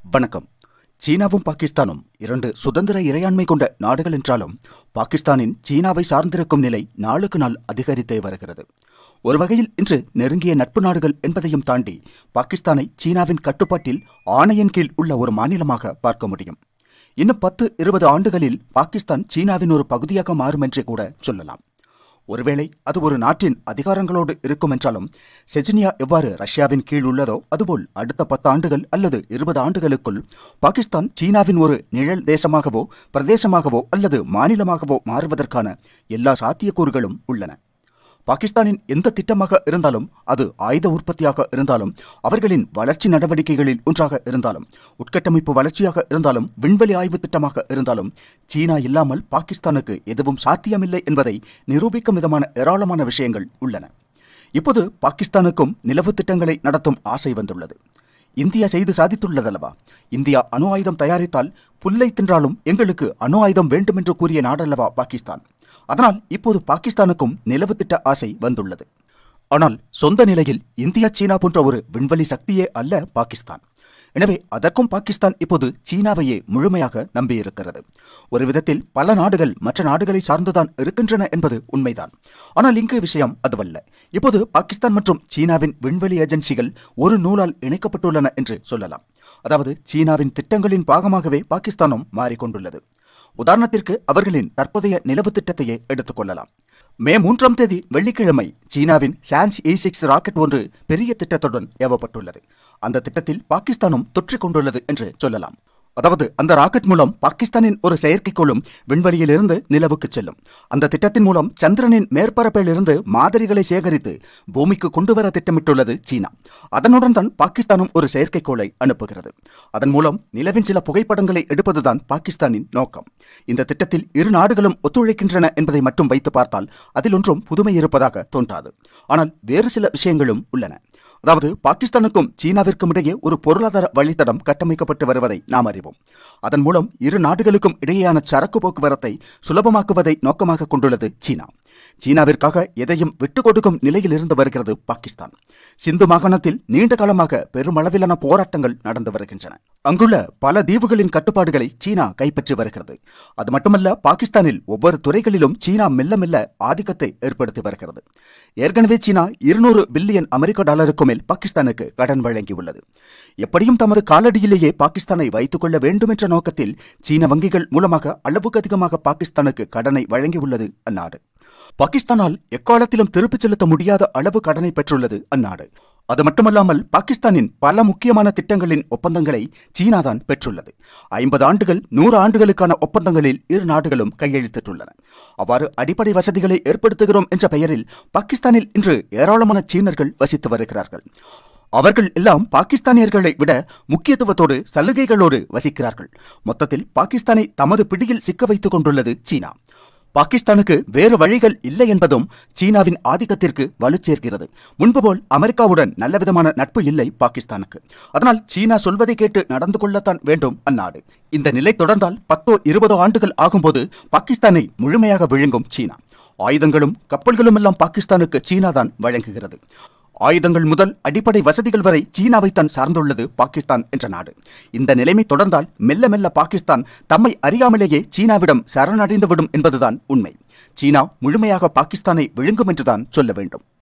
வணக்கம். சீனாவும் பாகிஸ்தானும் இரண்டு சுதந்திர இறையாண்மை கொண்ட நாடுகள் என்றாலும் பாகிஸ்தானின் சீனாவை சார்ந்திருக்கும் நிலை நாளுக்கு நாள் அதிகரித்தே வருகிறது. ஒரு வகையில் இன்று நெருங்கிய நட்பு நாடுகள் என்பதையும் தாண்டி பாகிஸ்தானை சீனாவின் கட்டுப்பாட்டில் ஆணையின் கீழ் உள்ள ஒரு மாநிலமாக பார்க்க முடியும். இன்னும் 10-20 ஆண்டுகளில் பாகிஸ்தான் சீனாவின் ஒரு பகுதியாக மாறும் என்றே கூட சொல்லலாம். ஒருவேளை அது ஒரு நாட்டின் அதிகாரங்களோடு இருக்கும் என்றாலும் செஜ்னியா எவ்வாறு ரஷ்யாவின் கீழ் உள்ளதோ அதுபோல் அடுத்த 10 ஆண்டுகள் அல்லது 20 ஆண்டுகளுக்குள் பாகிஸ்தான் சீனாவின் ஒரு நிழல் தேசமாகவோ பிரதேசமாகவோ அல்லது மாநிலமாகவோ மாறுவதற்கான எல்லா சாத்தியக்கூறுகளும் உள்ளன. பாகிஸ்தானின் எந்த திட்டமாக இருந்தாலும், அது ஆயுத உற்பத்தியாக இருந்தாலும், அவர்களின் வளர்ச்சி நடவடிக்கைகளில் ஒன்றாக இருந்தாலும், உட்கட்டமைப்பு வளர்ச்சியாக இருந்தாலும், விண்வெளி ஆய்வு திட்டமாக இருந்தாலும், சீனா இல்லாமல் பாகிஸ்தானுக்கு எதுவும் சாத்தியமில்லை என்பதை நிரூபிக்கும் விதமான ஏராளமான விஷயங்கள் உள்ளன. இப்போது பாகிஸ்தானுக்கும் நிலவு திட்டங்களை நடத்தும் ஆசை வந்துள்ளது. இந்தியா செய்து சாதித்துள்ளதல்லவா? இந்தியா அணு ஆயுதம் தயாரித்தால் புல்லை தின்றாலும் எங்களுக்கு அணு ஆயுதம் வேண்டும் என்று கூறிய நாடல்லவா பாகிஸ்தான். அதனால் இப்போது பாகிஸ்தானுக்கும் நிலவு திட்ட ஆசை வந்துள்ளது. ஆனால் சொந்த நிலையில் இந்தியா சீனா போன்ற ஒரு விண்வெளி சக்தியே அல்ல பாகிஸ்தான். எனவே அதற்கும் பாகிஸ்தான் இப்போது சீனாவையே முழுமையாக நம்பியிருக்கிறது. ஒரு விதத்தில் பல நாடுகள் மற்ற நாடுகளை சார்ந்துதான் இருக்கின்றன என்பது உண்மைதான். ஆனால் இங்கு விஷயம் அதுவல்ல. இப்போது பாகிஸ்தான் மற்றும் சீனாவின் விண்வெளி ஏஜென்சிகள் ஒரு நூலால் இணைக்கப்பட்டுள்ளன என்று சொல்லலாம். அதாவது சீனாவின் திட்டங்களின் பாகமாகவே பாகிஸ்தானும் மாறிக்கொண்டுள்ளது. உதாரணத்திற்கு அவர்களின் தற்போதைய நிலவு திட்டத்தையே எடுத்துக்கொள்ளலாம். மே 3ஆம் தேதி வெள்ளிக்கிழமை சீனாவின் சான்ஸ் E6 ராக்கெட் ஒன்று பெரிய திட்டத்துடன் ஏவப்பட்டுள்ளது. அந்த திட்டத்தில் பாகிஸ்தானும் தொற்றிக் கொண்டுள்ளது என்று சொல்லலாம். அதாவது அந்த ராக்கெட் மூலம் பாகிஸ்தானின் ஒரு செயற்கைக்கோளும் விண்வெளியிலிருந்து நிலவுக்கு செல்லும். அந்த திட்டத்தின் மூலம் சந்திரனின் மேற்பரப்பில் இருந்து மாதிரிகளை சேகரித்து பூமிக்கு கொண்டுவர திட்டமிட்டுள்ளது சீனா. அதனுடன் தான் பாகிஸ்தானும் ஒரு செயற்கைக்கோளை அனுப்புகிறது. அதன் மூலம் நிலவின் சில புகைப்படங்களை எடுப்பதுதான் பாகிஸ்தானின் நோக்கம். இந்த திட்டத்தில் இரு நாடுகளும் ஒத்துழைக்கின்றன என்பதை மட்டும் வைத்து பார்த்தால் அதில் ஒன்றும் புதுமை இருப்பதாக தோன்றாது. ஆனால் வேறு சில விஷயங்களும் உள்ளன. அதாவது பாகிஸ்தானுக்கும் சீனாவிற்கும் இடையே ஒரு பொருளாதார வழித்தடம் கட்டமைக்கப்பட்டு வருவதை நாம் அறிவோம். அதன் மூலம் இரு நாடுகளுக்கும் இடையேயான சரக்கு போக்குவரத்தை சுலபமாக்குவதை நோக்கமாக கொண்டுள்ளது சீனா. சீனாவிற்காக எதையும் விட்டுக் கொடுக்கும் நிலையில் இருந்து வருகிறது பாகிஸ்தான். சிந்து மாகாணத்தில் நீண்ட காலமாக பெருமளவிலான போராட்டங்கள் நடந்து வருகின்றன. அங்குள்ள பல தீவுகளின் கட்டுப்பாடுகளை சீனா கைப்பற்றி வருகிறது. அது மட்டுமல்ல, பாகிஸ்தானில் ஒவ்வொரு துறைகளிலும் சீனா மெல்ல மெல்ல ஆதிக்கத்தை ஏற்படுத்தி வருகிறது. ஏற்கனவே சீனா 200 பில்லியன் அமெரிக்க டாலருக்கு மேல் பாகிஸ்தானுக்கு கடன் வழங்கியுள்ளது. எப்படியும் தமது காலடியிலேயே பாகிஸ்தானை வைத்துக் கொள்ள வேண்டும் என்ற நோக்கத்தில் சீன வங்கிகள் மூலமாக அளவுக்கு அதிகமாக பாகிஸ்தானுக்கு கடனை வழங்கியுள்ளது அந்நாடு. பாகிஸ்தானால் எக்காலத்திலும் திருப்பிச் செலுத்த முடியாத அளவு கடனை பெற்றுள்ளது அந்நாடு. அது மட்டுமல்லாமல் பாகிஸ்தானின் பல முக்கியமான திட்டங்களின் ஒப்பந்தங்களை சீனாதான் பெற்றுள்ளது. 50 ஆண்டுகள் 100 ஆண்டுகளுக்கான ஒப்பந்தங்களில் இரு நாடுகளும் கையெழுத்திட்டுள்ளன. அவ்வாறு அடிப்படை வசதிகளை ஏற்படுத்துகிறோம் என்ற பெயரில் பாகிஸ்தானில் இன்று ஏராளமான சீனர்கள் வசித்து வருகிறார்கள். அவர்கள் எல்லாம் பாகிஸ்தானியர்களை விட முக்கியத்துவத்தோடு சலுகைகளோடு வசிக்கிறார்கள். மொத்தத்தில் பாகிஸ்தானை தமது பிடியில் சிக்க வைத்துக் கொண்டுள்ளது சீனா. பாகிஸ்தானுக்கு வேறு வழிகள் இல்லை என்பதும் சீனாவின் ஆதிக்கத்திற்கு வலுச்சேர்க்கிறது. முன்பு போல் அமெரிக்காவுடன் நல்லவிதமான நட்பு இல்லை பாகிஸ்தானுக்கு. அதனால் சீனா சொல்வதை கேட்டு நடந்து கொள்ளத்தான் வேண்டும் அந்நாடு. இந்த நிலை தொடர்ந்தால் 10-20 ஆண்டுகள் ஆகும்போது பாகிஸ்தானை முழுமையாக விழுங்கும் சீனா. ஆயுதங்களும் கப்பல்களும் எல்லாம் பாகிஸ்தானுக்கு சீனா தான் வழங்குகிறது. ஆயுதங்கள் முதல் அடிப்படை வசதிகள் வரை சீனாவைத்தான் சார்ந்துள்ளது பாகிஸ்தான் என்ற நாடு. இந்த நிலைமை தொடர்ந்தால் மெல்ல மெல்ல பாகிஸ்தான் தம்மை அறியாமலேயே சீனாவிடம் சரணடைந்துவிடும் என்பதுதான் உண்மை. சீனா முழுமையாக பாகிஸ்தானை விழுங்கும் என்றுதான் சொல்ல வேண்டும்.